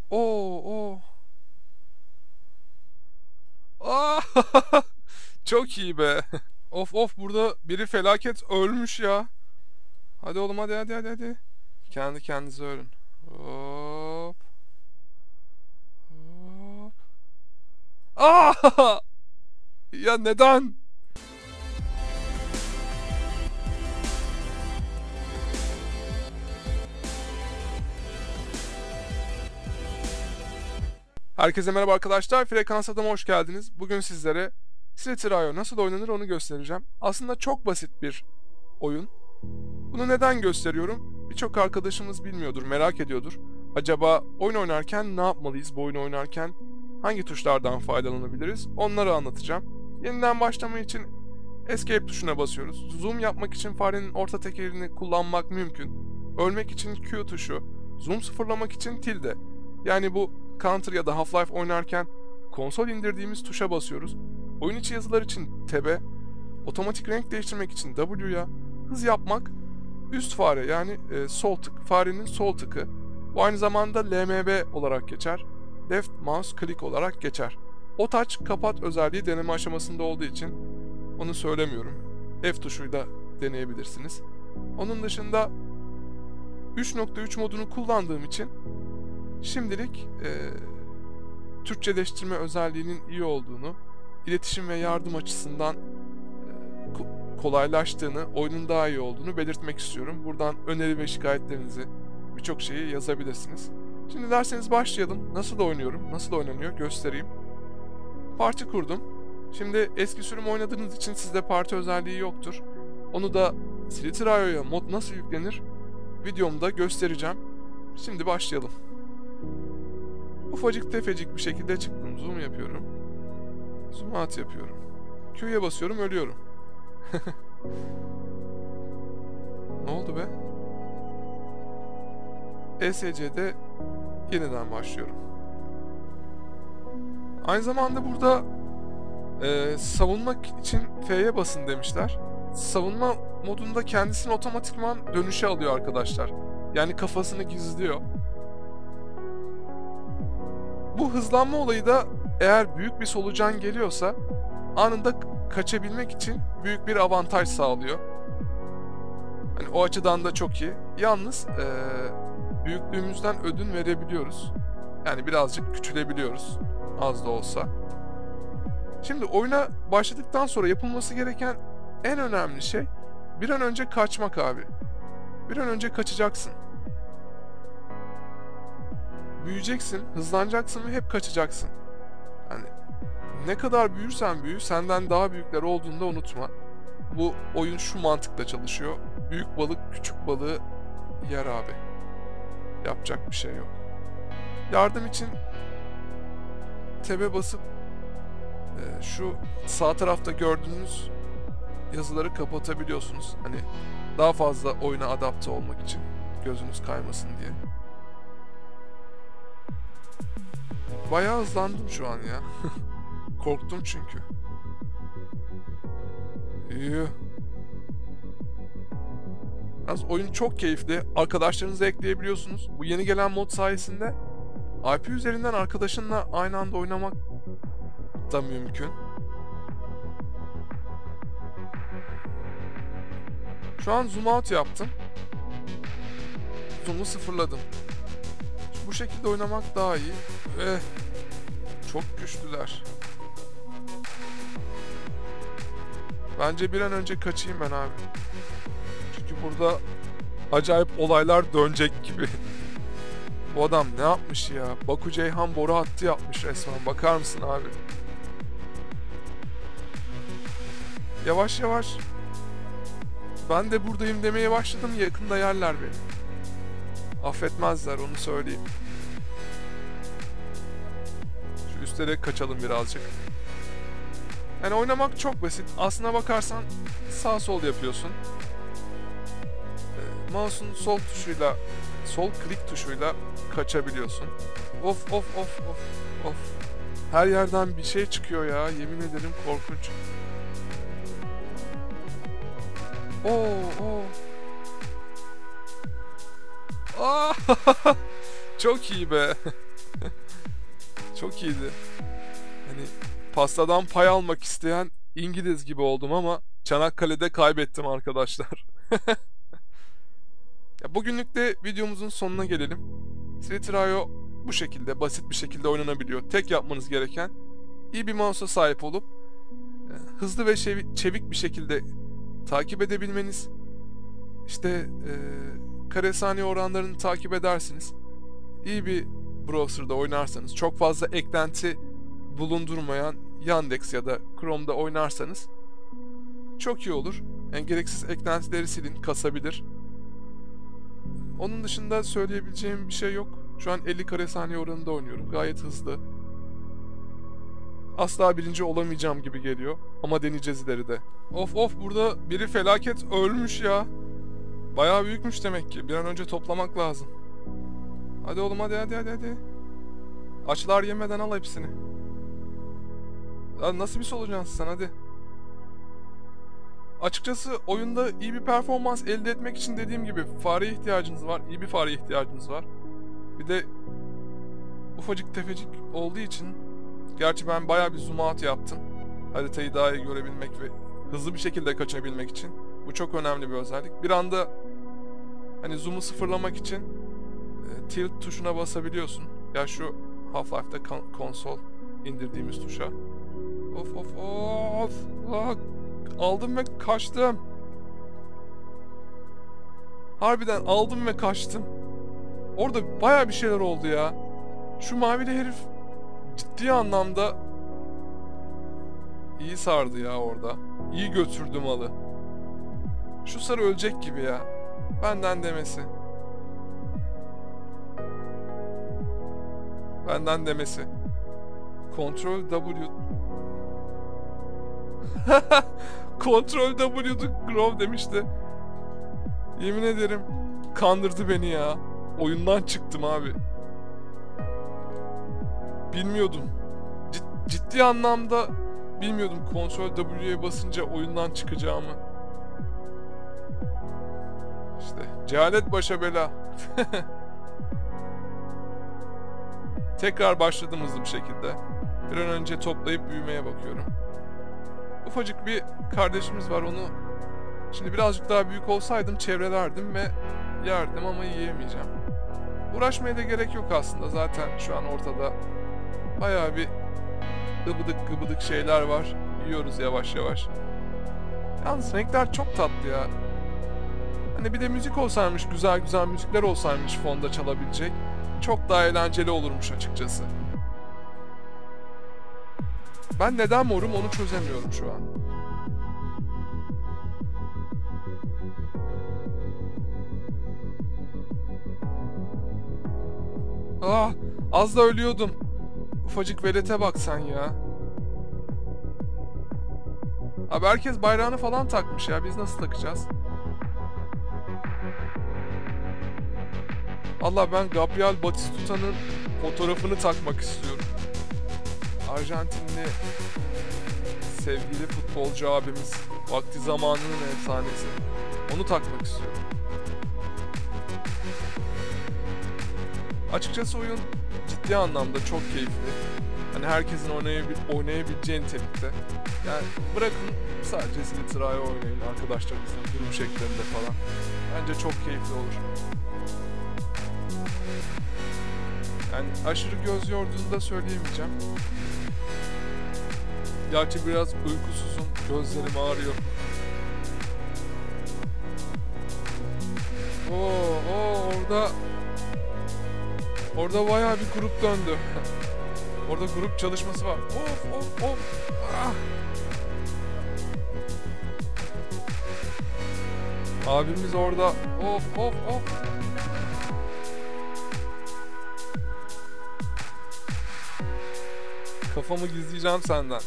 Oo. Aa, çok iyi be. Of burada biri felaket ölmüş ya. Hadi oğlum hadi. Kendi kendinize ölün. Hop. Hop. Aa! Ya neden? Herkese merhaba arkadaşlar. Frekans Adam'a hoş geldiniz. Bugün sizlere Slither.io nasıl oynanır onu göstereceğim. Aslında çok basit bir oyun. Bunu neden gösteriyorum? Birçok arkadaşımız bilmiyordur, merak ediyordur. Acaba oyun oynarken ne yapmalıyız? Bu oyunu oynarken hangi tuşlardan faydalanabiliriz? Onları anlatacağım. Yeniden başlama için Escape tuşuna basıyoruz. Zoom yapmak için farenin orta tekerini kullanmak mümkün. Ölmek için Q tuşu. Zoom sıfırlamak için tilde. Yani bu Counter ya da Half-Life oynarken konsol indirdiğimiz tuşa basıyoruz. Oyun içi yazılar için Tab'e, otomatik renk değiştirmek için W'ya, hız yapmak üst fare yani sol tık, farenin sol tıkı. Bu aynı zamanda LMB olarak geçer. Left mouse click olarak geçer. O touch kapat özelliği deneme aşamasında olduğu için onu söylemiyorum. F tuşuyla deneyebilirsiniz. Onun dışında 3.3 modunu kullandığım için şimdilik Türkçeleştirme özelliğinin iyi olduğunu, iletişim ve yardım açısından kolaylaştığını, oyunun daha iyi olduğunu belirtmek istiyorum. Buradan öneri ve şikayetlerinizi, birçok şeyi yazabilirsiniz. Şimdi derseniz başlayalım. Nasıl oynuyorum, nasıl oynanıyor göstereyim. Parti kurdum. Şimdi eski sürüm oynadığınız için sizde parti özelliği yoktur. Onu da Slither.io'ya mod nasıl yüklenir videomda göstereceğim. Şimdi başlayalım. Ufacık tefecik bir şekilde çıktım. Zoom yapıyorum. Zoom out yapıyorum. Q'ya basıyorum, ölüyorum. Ne oldu be? ESC'de yeniden başlıyorum. Aynı zamanda burada savunmak için F'ye basın demişler. Savunma modunda kendisini otomatikman dönüşe alıyor arkadaşlar. Yani kafasını gizliyor. Bu hızlanma olayı da eğer büyük bir solucan geliyorsa anında kaçabilmek için büyük bir avantaj sağlıyor. Hani o açıdan da çok iyi. Yalnız büyüklüğümüzden ödün verebiliyoruz. Yani birazcık küçülebiliyoruz. Az da olsa. Şimdi oyuna başladıktan sonra yapılması gereken en önemli şey bir an önce kaçmak abi. Bir an önce kaçacaksın. Büyüyeceksin, hızlanacaksın ve hep kaçacaksın. Hani ne kadar büyürsen büyü, senden daha büyükler olduğunu da unutma. Bu oyun şu mantıkla çalışıyor. Büyük balık küçük balığı yer abi. Yapacak bir şey yok. Yardım için Tab'e basıp şu sağ tarafta gördüğünüz yazıları kapatabiliyorsunuz. Hani daha fazla oyuna adapte olmak için gözünüz kaymasın diye. Bayağı hızlandım şu an ya. Korktum çünkü. Yuh. Yalnız oyun çok keyifli. Arkadaşlarınızı ekleyebiliyorsunuz. Bu yeni gelen mod sayesinde IP üzerinden arkadaşınla aynı anda oynamak da mümkün. Şu an zoom out yaptım. Zoom'u sıfırladım. Bu şekilde oynamak daha iyi. Ve çok güçlüler. Bence bir an önce kaçayım ben abi. Çünkü burada acayip olaylar dönecek gibi. Bu adam ne yapmış ya? Baku Ceyhan boru hattı yapmış resmen. Bakar mısın abi? Yavaş yavaş. Ben de buradayım demeye başladım. Yakında yerler beni. Affetmezler, onu söyleyeyim. Şu üstlere kaçalım birazcık. Yani oynamak çok basit. Aslına bakarsan sağ sol yapıyorsun. Mouse'un sol tuşuyla, sol klik tuşuyla kaçabiliyorsun. Of. Her yerden bir şey çıkıyor ya. Yemin ederim korkunç. Oo. Aa! Çok iyi be. Çok iyiydi. Hani pastadan pay almak isteyen İngiliz gibi oldum ama Çanakkale'de kaybettim arkadaşlar. Ya bugünlük de videomuzun sonuna gelelim. Slither.io bu şekilde basit bir şekilde oynanabiliyor. Tek yapmanız gereken iyi bir mouse'a sahip olup hızlı ve çevik bir şekilde takip edebilmeniz. İşte kare saniye oranlarını takip edersiniz. İyi bir browser'da oynarsanız, çok fazla eklenti bulundurmayan Yandex ya da Chrome'da oynarsanız çok iyi olur. Yani gereksiz eklentileri silin, kasabilir. Onun dışında söyleyebileceğim bir şey yok. Şu an 50 kare saniye oranında oynuyorum. Gayet hızlı. Asla birinci olamayacağım gibi geliyor. Ama deneyeceğiz ileride. Of burada biri felaket ölmüş ya. Bayağı büyükmüş demek ki. Bir an önce toplamak lazım. Hadi oğlum hadi. Açlar yemeden al hepsini. Ya nasıl bir solucansın sen hadi. Açıkçası oyunda iyi bir performans elde etmek için dediğim gibi fareye ihtiyacınız var. İyi bir fareye ihtiyacınız var. Bir de ufacık tefecik olduğu için, gerçi ben bayağı bir zoom out yaptım. Haritayı daha iyi görebilmek ve hızlı bir şekilde kaçabilmek için. Bu çok önemli bir özellik. Bir anda hani zoom'u sıfırlamak için tilt tuşuna basabiliyorsun. Ya şu Half-Life'da konsol indirdiğimiz tuşa. Of. Aldım ve kaçtım. Harbiden aldım ve kaçtım. Orada bayağı bir şeyler oldu ya. Şu mavili herif ciddi anlamda iyi sardı ya orada. İyi götürdü malı. Şu sarı ölecek gibi ya. Benden demesi. Ctrl W. Ctrl W'du Grove demişti. Yemin ederim kandırdı beni ya. Oyundan çıktım abi. Bilmiyordum. Ciddi anlamda bilmiyordum Ctrl W'ye basınca oyundan çıkacağımı. İşte cehalet başa bela. Tekrar başladım hızlı bir şekilde. Bir an önce toplayıp büyümeye bakıyorum. Ufacık bir kardeşimiz var, onu şimdi birazcık daha büyük olsaydım çevrelerdim ve yerdim ama yiyemeyeceğim. Uğraşmaya da gerek yok aslında, zaten şu an ortada bayağı bir gıbıdık şeyler var. Yiyoruz yavaş yavaş. Yalnız renkler çok tatlı ya. Hani bir de müzik olsaymış, güzel müzikler olsaymış fonda çalabilecek. Çok daha eğlenceli olurmuş açıkçası. Ben neden morum onu çözemiyorum şu an. Az da ölüyordum. Ufacık velete bak sen ya. Abi herkes bayrağını falan takmış ya. Biz nasıl takacağız? Allah, ben Gabriel Batistuta'nın fotoğrafını takmak istiyorum. Arjantinli sevgili futbolcu abimiz. Vakti zamanının efsanesi. Onu takmak istiyorum. Açıkçası oyun ciddi anlamda çok keyifli. Hani herkesin oynayabileceği nitelikte. Yani bırakın sadece Slither.io oynayın arkadaşlarınızla durum şeklinde falan. Bence çok keyifli olur. Yani aşırı göz yorduğunu da söyleyemeyeceğim. Gerçi biraz uykusuzum, gözlerim ağrıyor. Orada bayağı bir grup döndü. Orada grup çalışması var. Of. Ah. Abimiz orada. Of. Kafamı gizleyeceğim senden.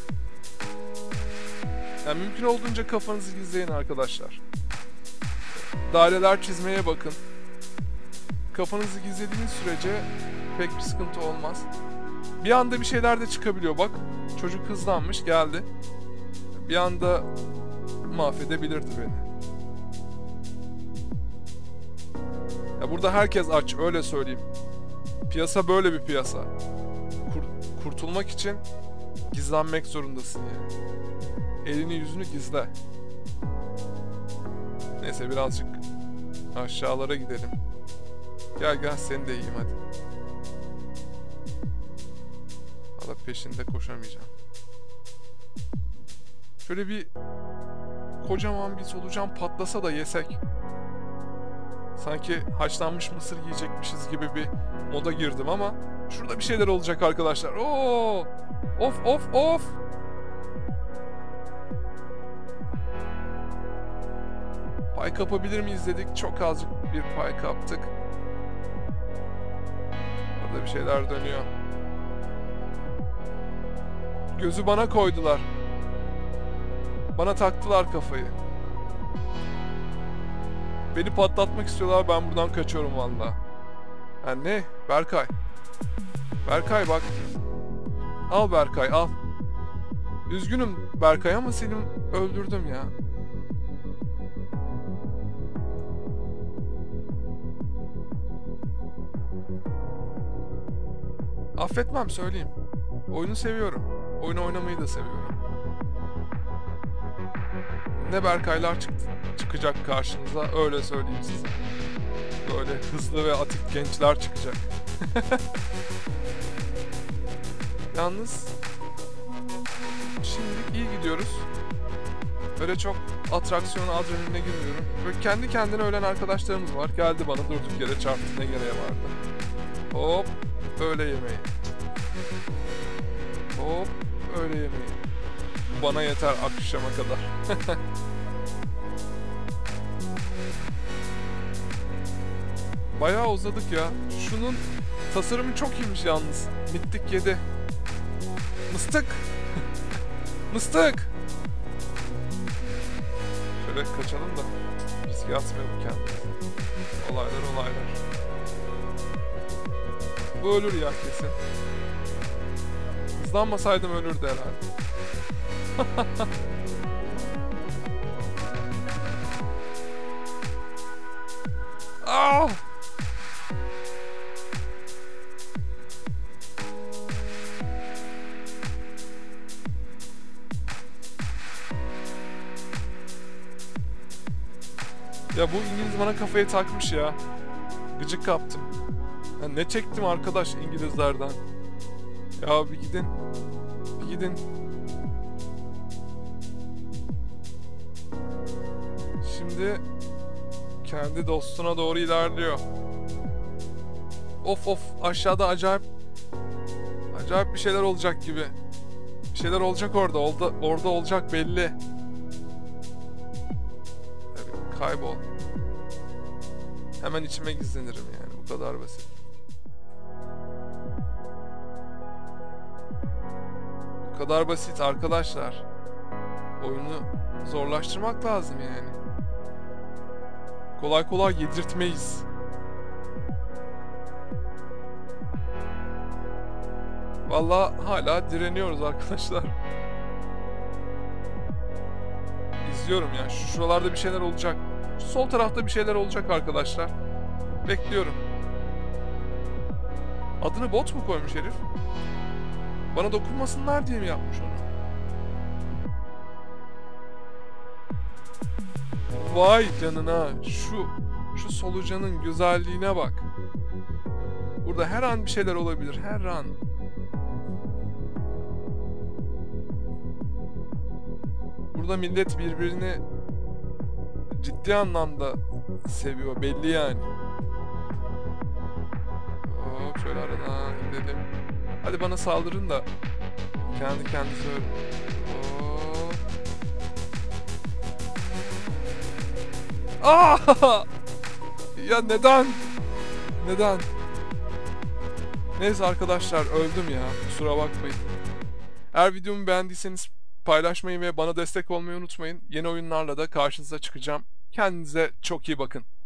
Yani mümkün olduğunca kafanızı gizleyin arkadaşlar. Daireler çizmeye bakın. Kafanızı gizlediğiniz sürece pek bir sıkıntı olmaz. Bir anda bir şeyler de çıkabiliyor bak. Çocuk hızlanmış geldi. Bir anda mahvedebilirdi beni. Ya burada herkes aç, öyle söyleyeyim. Piyasa böyle bir piyasa. Kurtulmak için gizlenmek zorundasın yani. Elini yüzünü gizle. Neyse birazcık aşağılara gidelim. Gel seni de yiyeyim hadi. Valla peşinde koşamayacağım. Şöyle bir kocaman bir solucan patlasa da yesek. Sanki haşlanmış mısır yiyecekmişiz gibi bir moda girdim ama şurada bir şeyler olacak arkadaşlar. Oo! Of! Pay kapabilir miyiz dedik. Çok azıcık bir pay kaptık. Burada bir şeyler dönüyor. Gözü bana koydular. Bana taktılar kafayı. Beni patlatmak istiyorlar. Ben buradan kaçıyorum valla. Yani ne? Berkay. Berkay bak. Al Berkay al. Üzgünüm Berkay ama seni öldürdüm ya. Affetmem söyleyeyim. Oyunu seviyorum. Oyunu oynamayı da seviyorum. Ne Berkaylar çıkacak karşınıza öyle söyleyeyim size. Böyle hızlı ve atik gençler çıkacak. Yalnız şimdilik iyi gidiyoruz. Öyle çok atraksiyona, adrenaline girmiyorum. Böyle kendi kendine ölen arkadaşlarımız var. Geldi bana durduk yere çarptı, ne gereği vardı. Hop öyle yemeği. Hop öyle yemeği. Bu bana yeter akşama kadar. Bayağı uzadık ya. Şunun tasarımı çok iyiymiş yalnız. Mittik 7. Mıstık. Mıstık. Şöyle kaçalım da riske atmayalım kendimizi. Olaylar. Bu ölür ya kesin. Hızlanmasaydım ölürdü herhalde. Ah! Ya bu İngiliz bana kafayı takmış ya. Gıcık kaptım. Ya ne çektim arkadaş İngilizlerden. Ya bir gidin. Bir gidin. Şimdi kendi dostuna doğru ilerliyor. Of aşağıda acayip bir şeyler olacak gibi. Bir şeyler olacak orada olacak belli. Tabii, kaybol. Hemen içime gizlenirim yani, bu kadar basit. Bu kadar basit arkadaşlar. Oyunu zorlaştırmak lazım yani. Kolay kolay yedirtmeyiz. Vallahi hala direniyoruz arkadaşlar. İzliyorum ya. Şuralarda bir şeyler olacak. Şu sol tarafta bir şeyler olacak arkadaşlar. Bekliyorum. Adını bot mu koymuş herif? Bana dokunmasınlar diye mi yapmış onu? Vay canına. Şu solucanın güzelliğine bak. Burada her an bir şeyler olabilir. Her an. Burada millet birbirini ciddi anlamda seviyor. Belli yani. Hop şöyle aradan gidelim. Hadi bana saldırın da kendi kendinize ölün. Hop. Aa! Ya neden? Neden? Neyse arkadaşlar öldüm ya. Kusura bakmayın. Eğer videomu beğendiyseniz paylaşmayı ve bana destek olmayı unutmayın. Yeni oyunlarla da karşınıza çıkacağım. Kendinize çok iyi bakın.